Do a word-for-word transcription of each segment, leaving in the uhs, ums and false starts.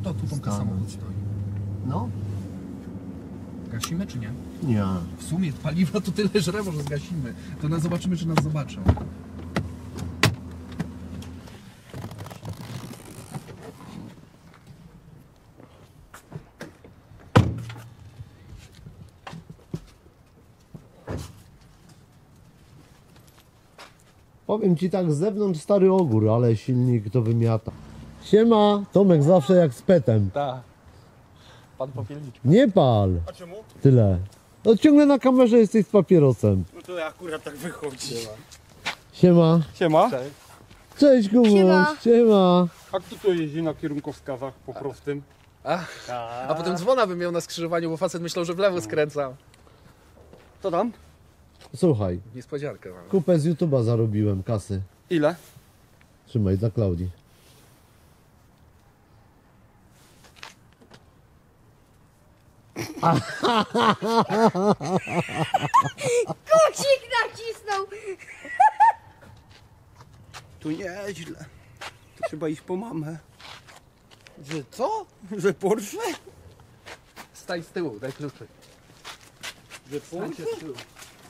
To tu tam samochód stoi. No? Gasimy czy nie? Nie. W sumie paliwa to tyle żre, może zgasimy. To nas zobaczymy, czy nas zobaczą. Powiem ci tak, z zewnątrz stary ogór, ale silnik to wymiata. Siema, Tomek zawsze jak z petem. Tak. Pan popielniczek. Nie pal. A czemu? Tyle. No ciągle na kamerze jesteś z papierosem. No to akurat tak wychodzi. Siema. Siema. Cześć. Cześć Kubuś. Siema. Siema. A kto tu jeździ na kierunkowskazach po prostym? Ach, a potem dzwona bym miał na skrzyżowaniu, bo facet myślał, że w lewo skręca. Co tam? Słuchaj, Niespodziankę mam. kupę z YouTube'a zarobiłem, kasy. Ile? Trzymaj, dla Klaudii. Guzik nacisnął! Tu nieźle. To trzeba iść po mamę. Że co? Że Porsche? Staj z tyłu, daj kluczyk. Że Stańcie z tyłu.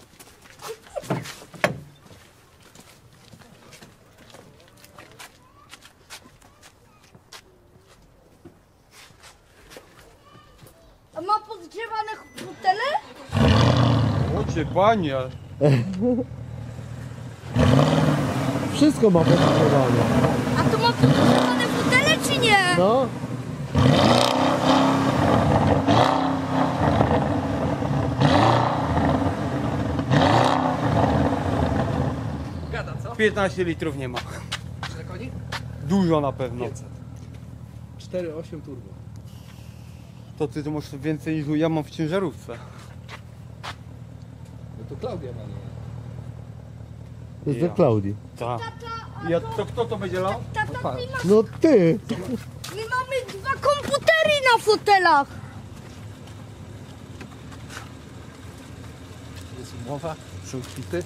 A ma podgrzewane fotele? O cię panie. Wszystko ma podgrzewane. A to ma podgrzewane fotele czy nie? No. Gada, co? piętnaście litrów nie ma. Ile koni? Dużo na pewno. cztery osiem turbo. To ty to masz więcej niż ja mam w ciężarówce. No to Klaudia ma nie. To jest Ja. dla Klaudii. Tak. Ja, to kto to będzie lał? Tata, my, ma, No ty. my mamy dwa komputery na fotelach. Jest umowa, są kwity.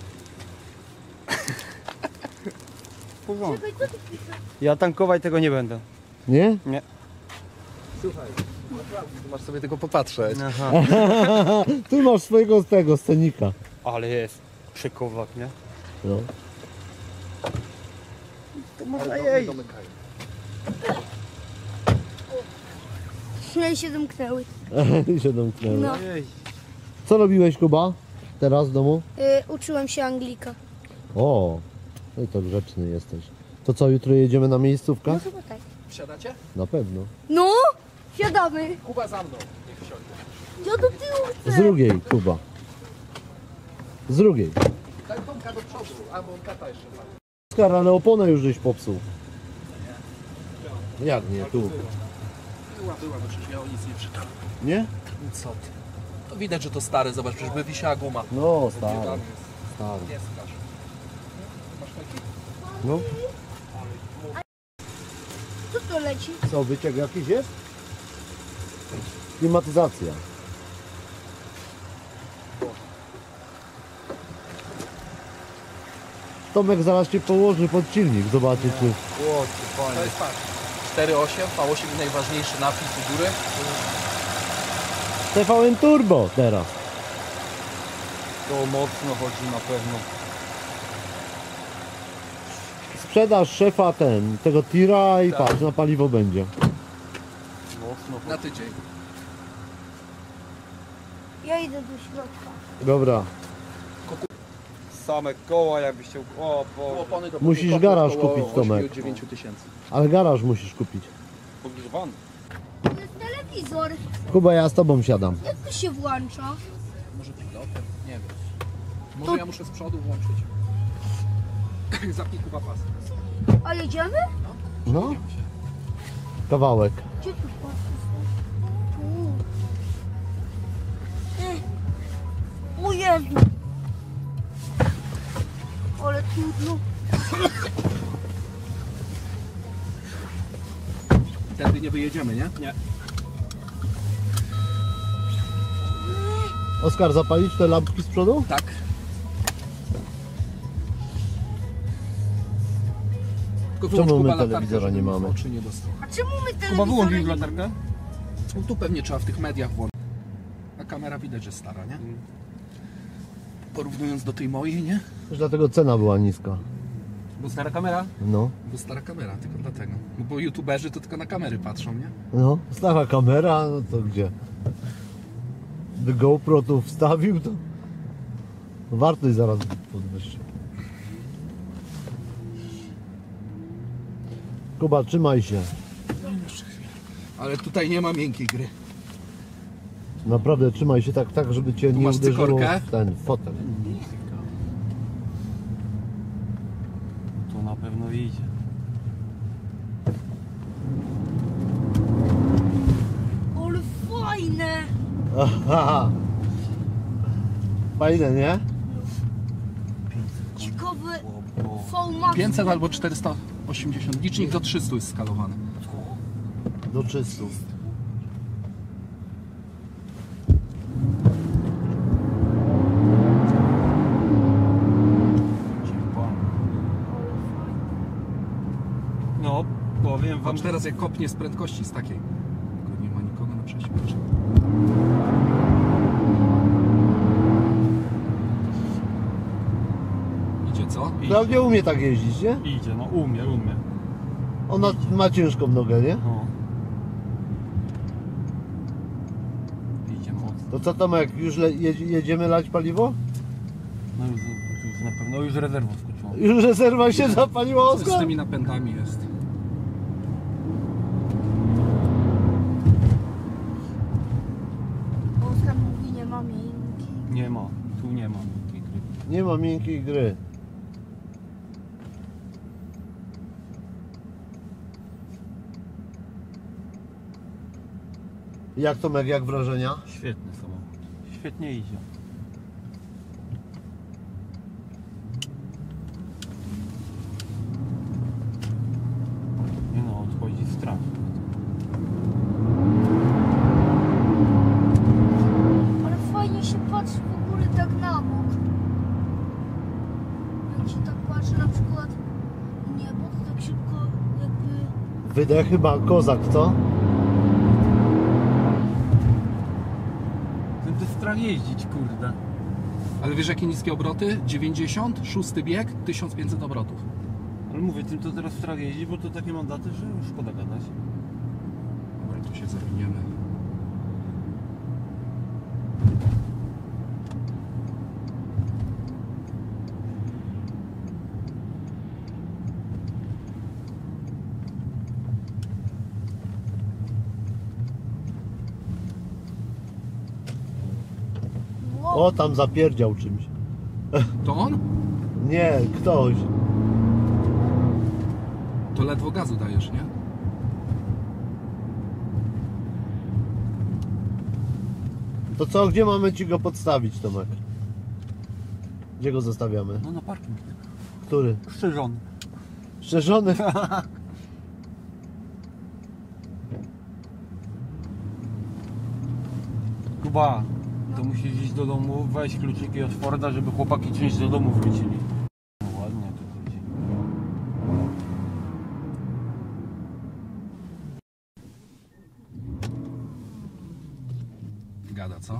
W porządku. Czekaj, co ty piszesz? Ja tankować tego nie będę. Nie? Nie. Słuchaj, naprawdę, tu masz sobie tylko popatrzeć. Aha. Ty masz swojego z tego scenika. Ale jest przekowak, nie? No. To można Ale jej. domykają. Śmiej się domknęły. I się domknęły. No. Jej. Co robiłeś, Kuba? Teraz w domu? Y, uczyłem się Anglika. O, no i to grzeczny jesteś. To co, jutro jedziemy na miejscówkę? No chyba tak. Wsiadacie? Na pewno. No, siadamy. Kuba za mną. Niech wsiądzie. Ja do tyłu chcę. Z drugiej, Kuba. Z drugiej. Daj Tomka do przodu, albo on kata jeszcze ma. Oskar, ale oponę już żeś popsuł. Jak nie, tu. Była, była, no przecież ja o nic nie czytałem. Nie? Co ty? To widać, że to stare, zobacz, przecież by wisiała guma. No, stary. Tam Stary. jest, nie strasz. Masz taki? No. Co to leci? Co, wyciek jakiś jest? Klimatyzacja. Tomek zaraz cię położy pod silnik, zobaczy czy... O ty To panie. jest patrz. cztery osiem, V osiem i najważniejszy napis u góry. T V N Turbo teraz. To mocno chodzi na pewno. Sprzedaż szefa ten, tego tira i Tak. patrz, na paliwo będzie. Mocno chodzi. Na tydzień. Ja idę do środka. Dobra, Same koła jakbyś chciał. O, bo Opony do Musisz podwórkowych garaż około kupić, ośmiu Tomek. do dziewięciu tysięcy. ale garaż musisz kupić. podgrzewany. To jest telewizor. Kuba, ja z tobą siadam. Jak to się włącza? Może pilotem? Nie wiem. Może ja muszę z przodu włączyć. Zapnij Kuba pas. A jedziemy? No, kawałek. Gdzie tu patrzysz? Tu. Ech. O Jezu. Ale trudno. Wtedy nie wyjedziemy, nie? Nie. Oskar, zapalić te lampki z przodu? Tak. Tylko Tylko wyłącz, Czemu my Kuba, latarkę, telewizora nie żeby mamy? w oczy nie dostał. A czemu my Chyba telewizora wyłączyć nie mamy? latarkę? No tu pewnie trzeba w tych mediach włączyć. A kamera widać, że stara, nie? Porównując do tej mojej, nie? Też dlatego cena była niska. Bo stara kamera? No. Bo stara kamera, tylko dlatego. No bo youtuberzy to tylko na kamery patrzą, nie? No, stara kamera, no to gdzie? By GoPro tu wstawił, to wartość zaraz podwyższy. Kuba, trzymaj się. Ale tutaj nie ma miękkiej gry. Naprawdę trzymaj się tak, tak żeby cię Tu nie masz uderzyło cykorkę? w ten fotel. To na pewno idzie. Ale fajne! Aha. Fajne, nie? Ciekawy V-Max. pięćset albo czterysta osiemdziesiąt. Licznik do trzystu jest skalowany. Do trzystu. No, powiem wam, Patrz teraz jak kopnie z prędkości z takiej. Tylko nie ma nikogo na prześwietleniu. Idzie co? Klaudia umie tak jeździć, nie? idzie, no umie, umie. Ona ma ciężką nogę, nie? No. Idzie mocno. To co Tomek, już le, jedzie, jedziemy lać paliwo? No już, już na pewno, już rezerwą skoczyło. Już rezerwa się zapaliła, Co z Oskar? tymi napędami jest? Oskar mówi, nie ma miękkiej. Nie ma, tu nie ma takiej gry. Nie ma miękkiej gry. Jak Tomek, jak wrażenia? Świetny samochód. Świetnie idzie. Nie no, odchodzi strach. Ale fajnie się patrzy w ogóle tak na bok. Jak się tak patrzy na przykład w niebo, to tak szybko jakby... Wydech chyba kozak, co? Tym to strach jeździć, kurde. Ale wiesz jakie niskie obroty? dziewięćdziesiąt, szósty bieg, tysiąc pięćset obrotów. Ale mówię, tym to teraz strach jeździć, bo to takie mandaty, że już szkoda gadać. Dobra, tu się zawiniemy. Wow. O, tam zapierdział czymś. To on? Nie, ktoś. To ledwo gazu dajesz, nie? To co, gdzie mamy ci go podstawić, Tomek? Gdzie go zostawiamy? No na parking. Który? Szczerzony. Szczerzony? Kuba, to musisz iść do domu, weź kluczyki od Forda, żeby chłopaki część do domu wrócili. No ładnie to chodzi. Gada, co?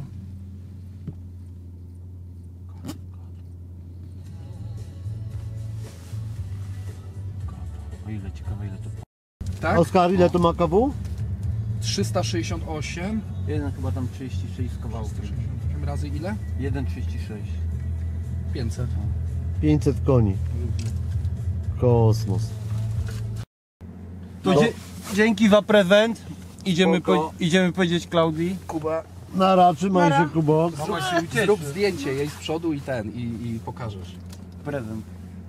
O ile ciekawe, ile to... Tak? Oskar, ile to ma K W? trzysta sześćdziesiąt osiem. Jeden chyba tam trzydzieści sześć z kawałkiem. trzysta sześćdziesiąt osiem razy ile? jeden trzydzieści sześć. pięćset. pięćset koni. Kosmos. To No. dzie dzięki za prezent. Idziemy, Spoko. po idziemy powiedzieć Klaudii. Kuba, Nara, trzymaj Nara. się, Kubo. Mama się ucieszy. zrób zdjęcie jej z przodu i ten, i, i pokażesz. Prezent.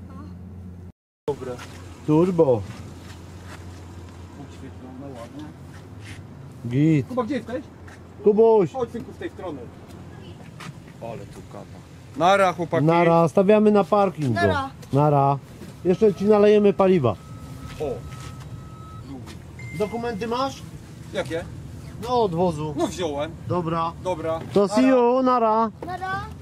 Turbo. Podświetlone, ładnie. Git. Kuba, gdzie jesteś? Kubuś. Chodź synku z tej strony. Ale tu kata. Nara chłopaki. Nara, stawiamy na parking go. Nara. Nara. Jeszcze ci nalejemy paliwa. O. Dokumenty masz? Jakie? No, od wozu. No wziąłem. Dobra. Dobra. To see you, nara. Nara.